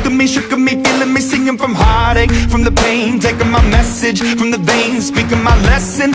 shook me, feeling me, singing from heartache, from the pain, taking my message from the veins, speaking my lesson